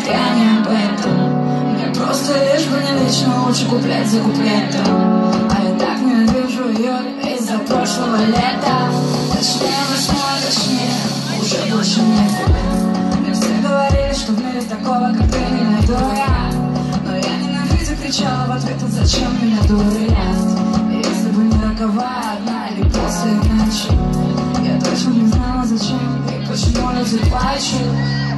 нет, я не об этом. Мне просто лишь бы не вечно лучше куплет за куплетом. А я так ненавижу июль из-за прошлого лета. Точнее, весной, точнее, уже больше нет. Мне все говорили, что в мире такого, как ты, не найду я. Но я ненавидя кричала в ответ, вот зачем меня дурят. Если бы не роковая одна или после ночи, я точно не знала, зачем и почему люди плачут.